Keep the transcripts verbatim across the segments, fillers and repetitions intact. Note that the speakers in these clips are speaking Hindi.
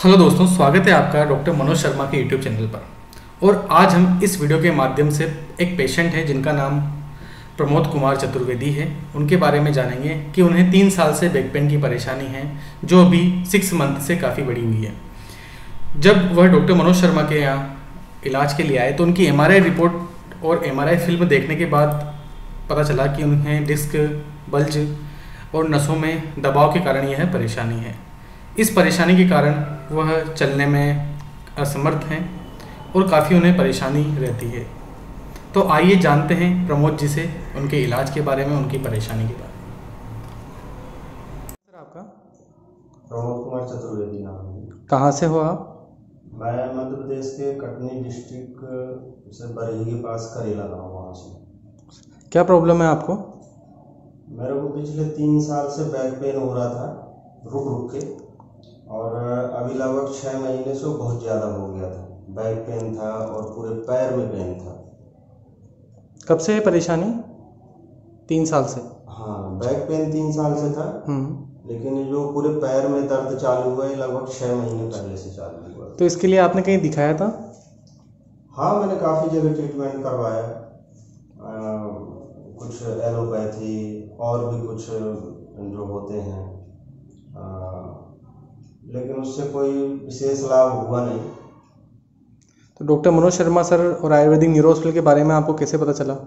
हेलो दोस्तों, स्वागत है आपका डॉक्टर मनोज शर्मा के यूट्यूब चैनल पर। और आज हम इस वीडियो के माध्यम से एक पेशेंट है जिनका नाम प्रमोद कुमार चतुर्वेदी है, उनके बारे में जानेंगे कि उन्हें तीन साल से बैक पेन की परेशानी है जो अभी सिक्स मंथ से काफ़ी बढ़ी हुई है। जब वह डॉक्टर मनोज शर्मा के यहाँ इलाज के लिए आए तो उनकी एम आर आई रिपोर्ट और एम आर आई फिल्म देखने के बाद पता चला कि उन्हें डिस्क, बल्ज और नसों में दबाव के कारण यह परेशानी है। इस परेशानी के कारण वह चलने में असमर्थ हैं और काफ़ी उन्हें परेशानी रहती है। तो आइए जानते हैं प्रमोद जी से उनके इलाज के बारे में, उनकी परेशानी के बारे में। सर, आपका प्रमोद कुमार चतुर्वेदी नाम है। कहाँ से हो आप? मैं मध्य प्रदेश के कटनी डिस्ट्रिक्ट से बरही के पास करेला गाँव, वहाँ से। क्या प्रॉब्लम है आपको? मेरे को पिछले तीन साल से बैक पेन हो रहा था रुक रुक के, और अभी लगभग छः महीने से बहुत ज़्यादा हो गया था। बैक पेन था और पूरे पैर में पेन था। कब से है परेशानी? तीन साल से? हाँ, बैक पेन तीन साल से था, लेकिन ये जो पूरे पैर में दर्द चालू हुआ है लगभग छः महीने पहले से चालू हुआ। तो इसके लिए आपने कहीं दिखाया था? हाँ, मैंने काफ़ी जगह ट्रीटमेंट करवाया, आ, कुछ एलोपैथी और भी कुछ जो होते हैं, आ, लेकिन उससे कोई विशेष लाभ हुआ नहीं। तो डॉक्टर मनोज शर्मा सर और आयुर्वेदिक न्यूरो हॉस्पिटल के बारे में आपको कैसे पता चला?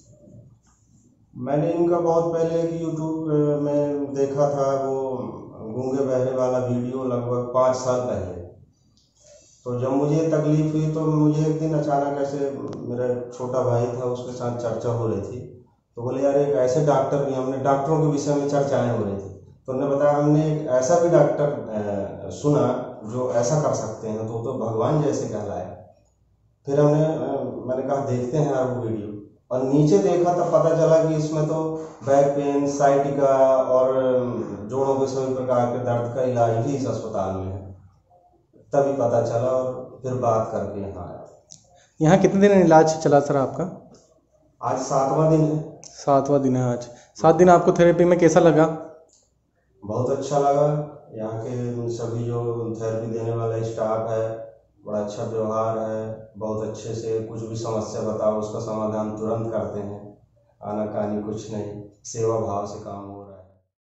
मैंने इनका बहुत पहले यूट्यूब में देखा था, वो गूंगे बहरे वाला वीडियो लगभग पाँच साल पहले। तो जब मुझे तकलीफ हुई तो मुझे एक दिन अचानक ऐसे, मेरा छोटा भाई था उसके साथ चर्चा हो रही थी, तो बोले यार एक ऐसे डॉक्टर भी, हमने डॉक्टरों के विषय में चर्चाएं हो रही थी, तो उन्होंने बताया हमने एक ऐसा भी डॉक्टर सुना जो ऐसा कर सकते हैं, तो तो भगवान जैसे कहलाए। फिर हमने मैंने कहा देखते हैं यार वो वीडियो, और नीचे देखा तब पता चला कि इसमें तो बैक पेन, साइटिका और जोड़ों के सभी प्रकार के दर्द का इलाज भी इस अस्पताल में है। तभी पता चला और फिर बात करके यहाँ आया। यहाँ कितने दिन इलाज चला सर आपका? आज सातवां दिन है। सातवां दिन है आज। सात दिन आपको थेरेपी में कैसा लगा? बहुत अच्छा लगा। यहाँ के सभी जो थेरेपी देने वाला स्टाफ है, बड़ा अच्छा व्यवहार है, बहुत अच्छे से कुछ भी समस्या बताओ उसका समाधान तुरंत करते हैं, आनाकानी कुछ नहीं, सेवा भाव से काम हो रहा है।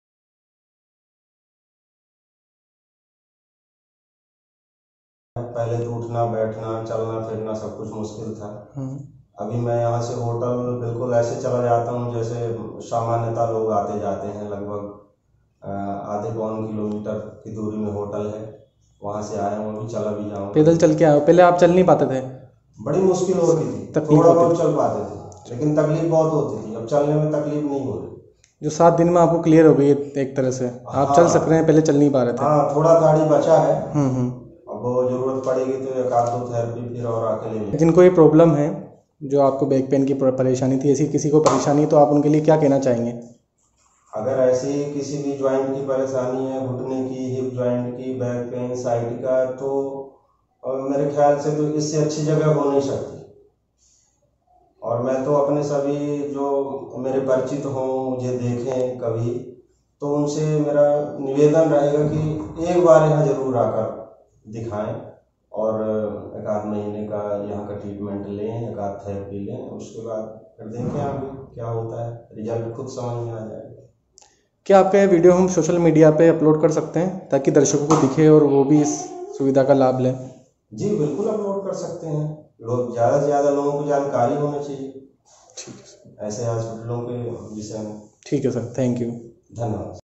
पहले तो उठना बैठना चलना फिरना सब कुछ मुश्किल था। अभी मैं यहाँ से होटल बिल्कुल ऐसे चला जाता हूँ जैसे सामान्यतः लोग आते जाते हैं। लगभग आधे पौन किलोमीटर की दूरी में होटल है, वहाँ से आया हूँ, अभी चला भी जाऊँ। पैदल चल के आए? पहले आप चल नहीं पाते थे? बड़ी मुश्किल होती थी, थोड़ा बहुत चल पाते थे, लेकिन तकलीफ बहुत होती थी। अब चलने में तकलीफ नहीं हो रही। जो सात दिन में आपको क्लियर हो गई एक तरह से, आप हाँ, चल सक रहे हैं, पहले चल नहीं पा रहे थे। हाँ, थोड़ा दाढ़ी बचा है। हम्म हम्म अब वो जरूरत पड़ेगी तो एक आध दो थेरेपी फिर और आके ले लेंगे। जिनको ये प्रॉब्लम है, जो आपको बैक पेन की परेशानी थी, ऐसी किसी को परेशानी, तो आप उनके लिए क्या कहना चाहेंगे? अगर ऐसी किसी भी ज्वाइंट की परेशानी है, घुटने की, हिप ज्वाइंट की, बैक पेन, साइटिका, तो और मेरे ख्याल से तो इससे अच्छी जगह हो नहीं सकती। और मैं तो अपने सभी जो मेरे परिचित हों, मुझे देखें कभी, तो उनसे मेरा निवेदन रहेगा कि एक बार यहाँ जरूर आकर दिखाएं और एक आध महीने का यहाँ का ट्रीटमेंट लें, एक आध थेरेपी लें, उसके बाद फिर देखें आगे क्या होता है, रिजल्ट खुद समझ में आ जाएगा। क्या आपका ये वीडियो हम सोशल मीडिया पे अपलोड कर सकते हैं ताकि दर्शकों को दिखे और वो भी इस सुविधा का लाभ लें? जी बिल्कुल अपलोड कर सकते हैं। लोग ज़्यादा से ज़्यादा लोगों को जानकारी होनी चाहिए ठीक है, ऐसे हॉस्पिटलों के विषय में। ठीक है सर, थैंक यू, धन्यवाद।